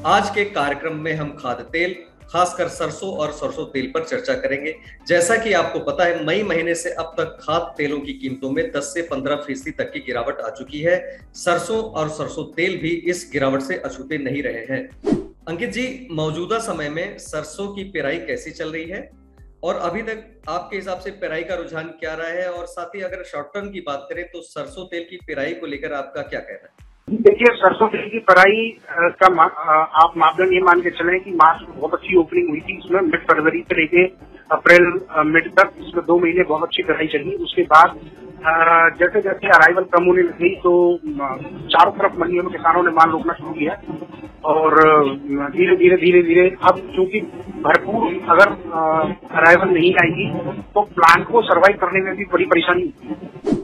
आज के कार्यक्रम में हम खाद्य तेल, खासकर सरसों और सरसों तेल पर चर्चा करेंगे। जैसा कि आपको पता है, मई महीने से अब तक खाद्य तेलों की कीमतों में 10 से 15% तक की गिरावट आ चुकी है। सरसों और सरसों तेल भी इस गिरावट से अछूते नहीं रहे हैं। अंकित जी, मौजूदा समय में सरसों की पेराई कैसी चल रही है और अभी तक आपके हिसाब से पेराई का रुझान क्या रहा है? और साथ ही अगर शॉर्ट टर्म की बात करें तो सरसों तेल की पेराई को लेकर आपका क्या कहना है? देखिए, सरसों तेल की पेराई का आप मापदंड ये मान के चलें कि मार्च में बहुत अच्छी ओपनिंग हुई थी। इसमें मिड फरवरी से लेके अप्रैल मिड तक इसमें 2 महीने बहुत अच्छी पेराई चली। उसके बाद जैसे जैसे अराइवल कम होने लगी तो चारों तरफ मंडियों में किसानों ने माल रोकना शुरू किया और धीरे धीरे अब चूंकि भरपूर अगर अराइवल नहीं आएगी तो प्लांट को सर्वाइव करने में भी बड़ी परेशानी होती है।